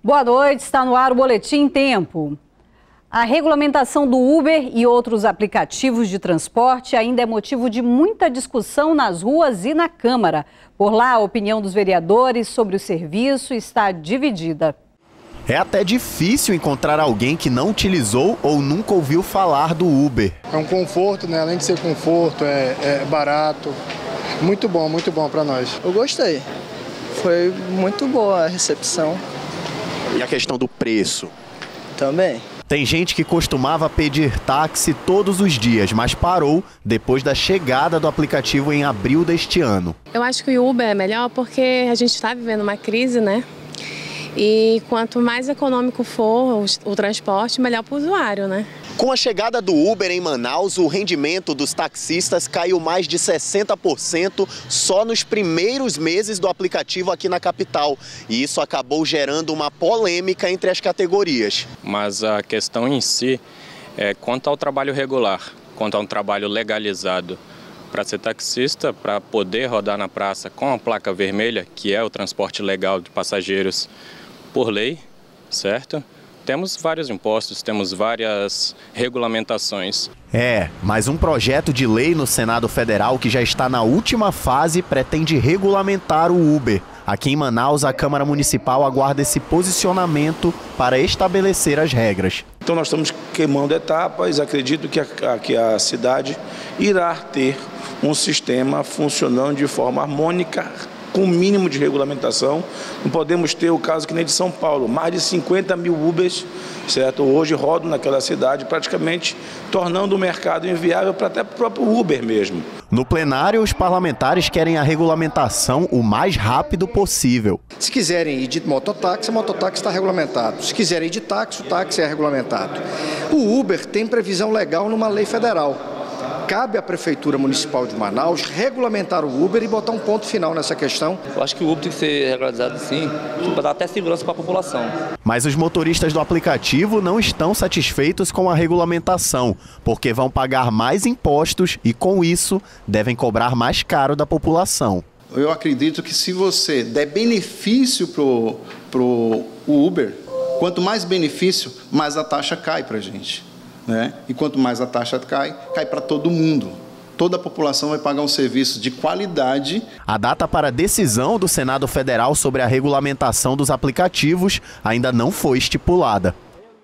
Boa noite, está no ar o Boletim Tempo. A regulamentação do Uber e outros aplicativos de transporte ainda é motivo de muita discussão nas ruas e na Câmara. Por lá, a opinião dos vereadores sobre o serviço está dividida. É até difícil encontrar alguém que não utilizou ou nunca ouviu falar do Uber. É um conforto, né? Além de ser conforto, é barato. Muito bom para nós. Eu gostei. Foi muito boa a recepção. E a questão do preço? Também. Tem gente que costumava pedir táxi todos os dias, mas parou depois da chegada do aplicativo em abril deste ano. Eu acho que o Uber é melhor porque a gente está vivendo uma crise, né? E quanto mais econômico for o transporte, melhor para o usuário, né? Com a chegada do Uber em Manaus, o rendimento dos taxistas caiu mais de 60% só nos primeiros meses do aplicativo aqui na capital. E isso acabou gerando uma polêmica entre as categorias. Mas a questão em si é quanto ao trabalho regular, quanto a um trabalho legalizado. Para ser taxista, para poder rodar na praça com a placa vermelha, que é o transporte legal de passageiros por lei, certo? Temos vários impostos, temos várias regulamentações. Mas um projeto de lei no Senado Federal que já está na última fase pretende regulamentar o Uber. Aqui em Manaus, a Câmara Municipal aguarda esse posicionamento para estabelecer as regras. Então nós estamos queimando etapas, acredito que a cidade irá ter um sistema funcionando de forma harmônica, com o mínimo de regulamentação. Não podemos ter o caso que nem de São Paulo, mais de 50 mil Ubers, certo? Hoje rodam naquela cidade, praticamente tornando o mercado inviável para até para o próprio Uber mesmo. No plenário, os parlamentares querem a regulamentação o mais rápido possível. Se quiserem ir de mototáxi, a mototáxi está regulamentado. Se quiserem ir de táxi, o táxi é regulamentado. O Uber tem previsão legal numa lei federal. Cabe à Prefeitura Municipal de Manaus regulamentar o Uber e botar um ponto final nessa questão. Eu acho que o Uber tem que ser regularizado sim, para dar até segurança para a população. Mas os motoristas do aplicativo não estão satisfeitos com a regulamentação, porque vão pagar mais impostos e, com isso, devem cobrar mais caro da população. Eu acredito que se você der benefício pro Uber, quanto mais benefício, mais a taxa cai para a gente. E quanto mais a taxa cai para todo mundo. Toda a população vai pagar um serviço de qualidade. A data para a decisão do Senado Federal sobre a regulamentação dos aplicativos ainda não foi estipulada.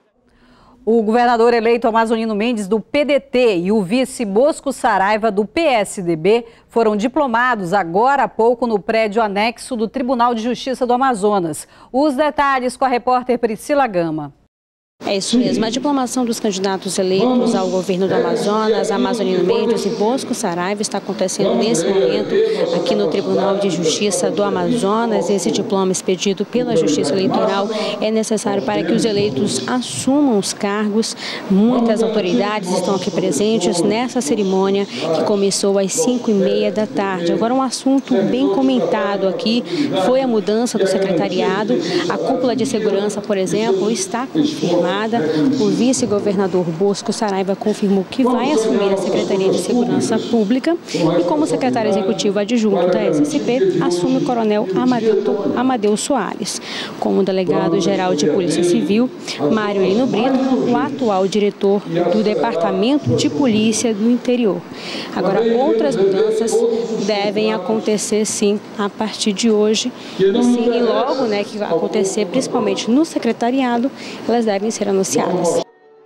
O governador eleito Amazonino Mendes, do PDT, e o vice Bosco Saraiva, do PSDB, foram diplomados agora há pouco no prédio anexo do Tribunal de Justiça do Amazonas. Os detalhes com a repórter Priscila Gama. É isso mesmo, a diplomação dos candidatos eleitos ao governo do Amazonas, Amazonino Mendes e Bosco Saraiva, está acontecendo nesse momento aqui no Tribunal de Justiça do Amazonas. Esse diploma expedido pela Justiça Eleitoral é necessário para que os eleitos assumam os cargos. Muitas autoridades estão aqui presentes nessa cerimônia que começou às 5h30 da tarde. Agora, um assunto bem comentado aqui foi a mudança do secretariado. A cúpula de segurança, por exemplo, está confirmada. O vice-governador Bosco Saraiva confirmou que vai assumir a Secretaria de Segurança Pública e, como secretário executivo adjunto da SSP, assume o coronel Amadeu Soares. Como delegado-geral de Polícia Civil, Mário Lino Brito, o atual diretor do Departamento de Polícia do Interior. Agora, outras mudanças devem acontecer, sim, a partir de hoje. E logo, que vai acontecer, principalmente no secretariado, elas devem ser anunciadas.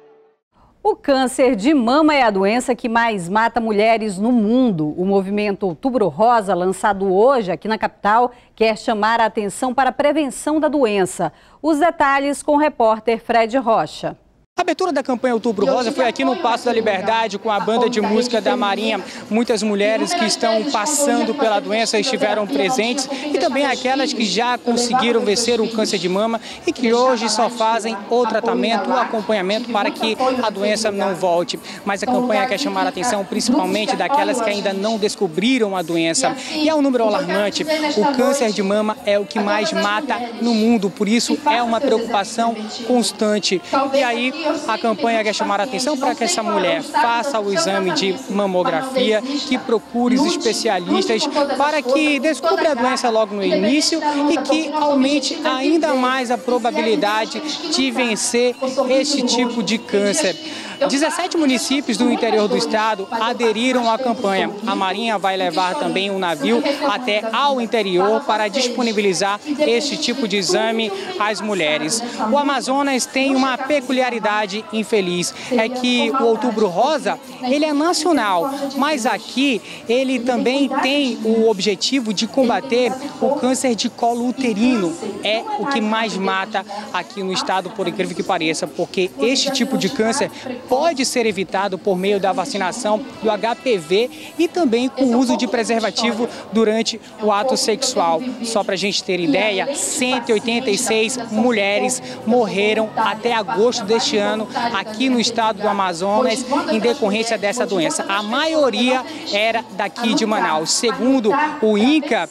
O câncer de mama é a doença que mais mata mulheres no mundo. O movimento Outubro Rosa, lançado hoje aqui na capital, quer chamar a atenção para a prevenção da doença. Os detalhes com o repórter Fred Rocha. A abertura da campanha Outubro Rosa foi aqui no Paço da Liberdade com a banda de música da Marinha. Muitas mulheres que estão passando pela doença estiveram presentes e também aquelas que já conseguiram vencer o câncer de mama e que hoje só fazem o tratamento, o acompanhamento para que a doença não volte. Mas a campanha quer chamar a atenção principalmente daquelas que ainda não descobriram a doença. E é um número alarmante. O câncer de mama é o que mais mata no mundo, por isso é uma preocupação constante. E aí, a campanha quer chamar a atenção para que essa mulher faça o exame de mamografia, que procure os especialistas para que descubra a doença logo no início e que aumente ainda mais a probabilidade de vencer este tipo de câncer. 17 municípios do interior do estado aderiram à campanha. A Marinha vai levar também um navio até ao interior para disponibilizar este tipo de exame às mulheres. O Amazonas tem uma peculiaridade infeliz, é que o Outubro Rosa, ele é nacional, mas aqui ele também tem o objetivo de combater o câncer de colo uterino. É o que mais mata aqui no estado, por incrível que pareça, porque este tipo de câncer pode ser evitado por meio da vacinação do HPV e também com o uso de preservativo durante o ato sexual. Só para a gente ter ideia, 186 mulheres morreram até agosto deste ano aqui no estado do Amazonas em decorrência dessa doença. A maioria era daqui de Manaus. Segundo o INCA,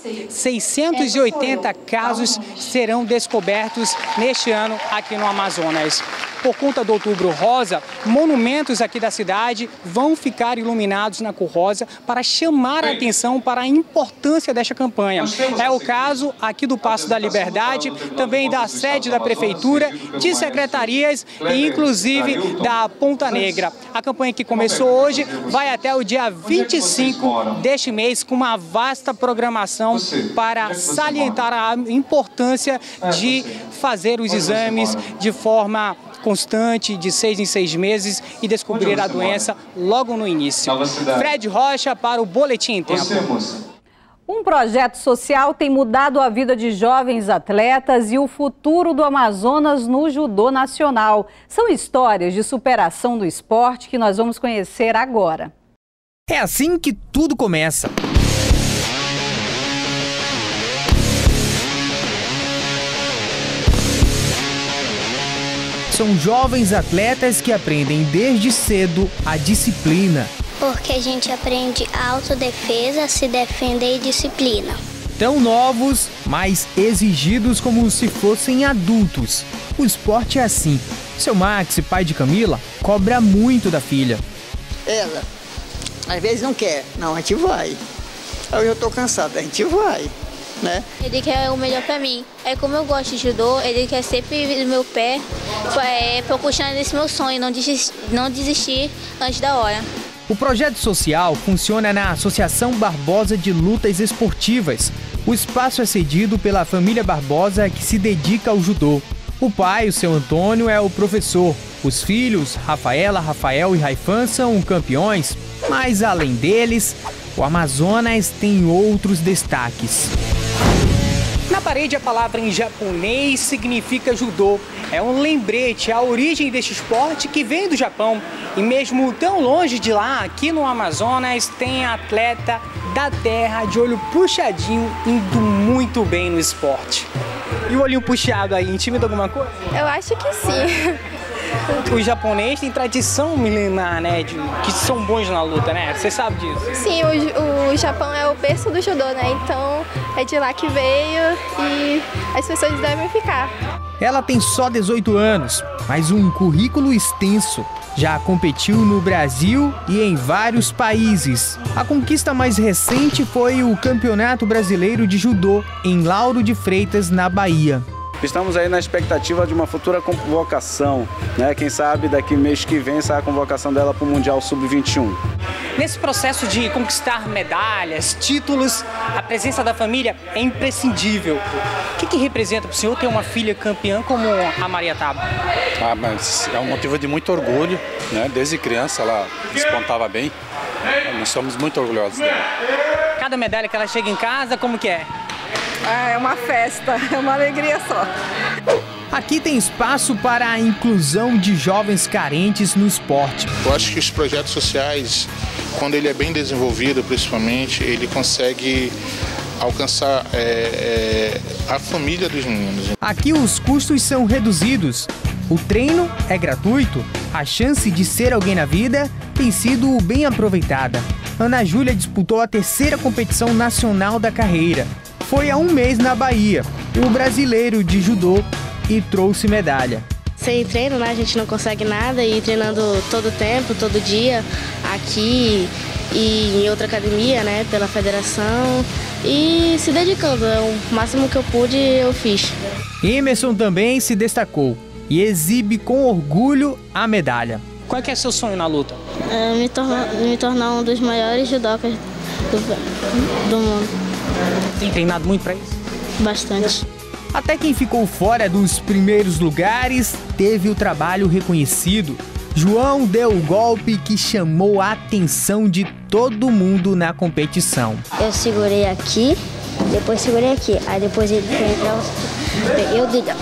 680 casos serão descobertos neste ano aqui no Amazonas. Por conta do Outubro Rosa, monumentos aqui da cidade vão ficar iluminados na cor rosa para chamar a atenção para a importância desta campanha. É o caso aqui do Paço da Liberdade, também da sede da Prefeitura, de secretarias e inclusive da Ponta Negra. A campanha que começou hoje vai até o dia 25 deste mês com uma vasta programação para salientar a importância de fazer os exames de forma constante, de 6 em 6 meses e descobrir a doença logo no início. Fred Rocha para o Boletim em Tempo. Um projeto social tem mudado a vida de jovens atletas e o futuro do Amazonas no judô nacional. São histórias de superação do esporte que nós vamos conhecer agora. É assim que tudo começa. São jovens atletas que aprendem desde cedo a disciplina. Porque a gente aprende autodefesa, se defender e disciplina. Tão novos, mas exigidos como se fossem adultos. O esporte é assim. Seu Max, pai de Camila, cobra muito da filha. Ela, às vezes não quer. Não, a gente vai. Hoje eu tô cansada, a gente vai. Né? Ele quer o melhor pra mim. É como eu gosto de judô, ele quer sempre vir no meu pé pra eu continuar nesse meu sonho, não desistir antes da hora. O projeto social funciona na Associação Barbosa de Lutas Esportivas. O espaço é cedido pela família Barbosa, que se dedica ao judô. O pai, o seu Antônio, é o professor. Os filhos, Rafaela, Rafael e Raifan, são campeões. Mas além deles, o Amazonas tem outros destaques. Na parede, a palavra em japonês significa judô. É um lembrete à origem deste esporte que vem do Japão. E mesmo tão longe de lá, aqui no Amazonas, tem atleta da terra de olho puxadinho indo muito bem no esporte. E o olhinho puxado aí, intimida alguma coisa? Eu acho que sim. O japonês tem tradição milenar, né, que são bons na luta, né? Você sabe disso? Sim, o Japão é o berço do judô, né? Então é de lá que veio e as pessoas devem ficar. Ela tem só 18 anos, mas um currículo extenso. Já competiu no Brasil e em vários países. A conquista mais recente foi o Campeonato Brasileiro de Judô, em Lauro de Freitas, na Bahia. Estamos aí na expectativa de uma futura convocação, né? Quem sabe daqui mês que vem sai a convocação dela para o Mundial Sub-21. Nesse processo de conquistar medalhas, títulos, a presença da família é imprescindível. O que representa para o senhor ter uma filha campeã como a Maria Taba? Mas é um motivo de muito orgulho, né? Desde criança ela despontava bem. Nós somos muito orgulhosos dela. Cada medalha que ela chega em casa, como que é? É uma festa, é uma alegria só. Aqui tem espaço para a inclusão de jovens carentes no esporte. Eu acho que os projetos sociais, quando ele é bem desenvolvido, principalmente, ele consegue alcançar a família dos meninos. Aqui os custos são reduzidos, o treino é gratuito, a chance de ser alguém na vida tem sido bem aproveitada. Ana Júlia disputou a 3ª competição nacional da carreira. Foi há um mês na Bahia, o brasileiro de judô, e trouxe medalha. Sem treino, né, a gente não consegue nada e treinando todo tempo, todo dia, aqui e em outra academia, né, pela federação e se dedicando. O máximo que eu pude, eu fiz. Emerson também se destacou e exibe com orgulho a medalha. Qual que é seu sonho na luta? Me tornar um dos maiores judocas do mundo. Tem treinado muito para isso? Bastante. Até quem ficou fora dos primeiros lugares teve o trabalho reconhecido. João deu o golpe que chamou a atenção de todo mundo na competição. Eu segurei aqui, depois segurei aqui, aí depois ele foi entrar, peguei o dedão.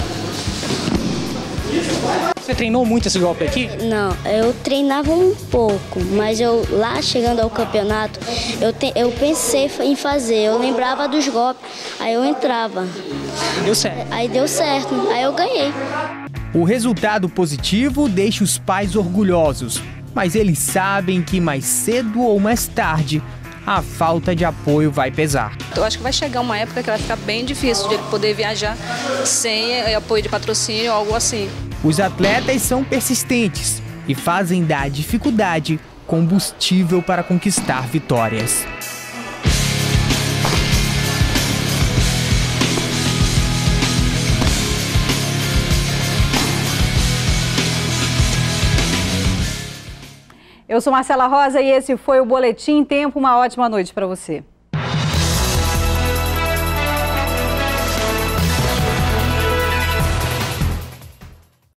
Você treinou muito esse golpe aqui? Não, eu treinava um pouco, mas eu lá chegando ao campeonato, eu pensei em fazer, eu lembrava dos golpes, aí eu entrava. Deu certo? Aí deu certo, aí eu ganhei. O resultado positivo deixa os pais orgulhosos, mas eles sabem que mais cedo ou mais tarde a falta de apoio vai pesar. Eu acho que vai chegar uma época que vai ficar bem difícil de ele poder viajar sem apoio de patrocínio ou algo assim. Os atletas são persistentes e fazem da dificuldade combustível para conquistar vitórias. Eu sou Marcela Rosa e esse foi o Boletim Tempo. Uma ótima noite para você.